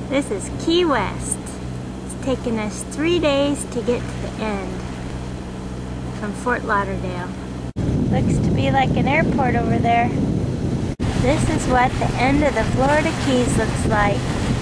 This is Key West. It's taken us 3 days to get to the end from Fort Lauderdale. Looks to be like an airport over there. This is what the end of the Florida Keys looks like.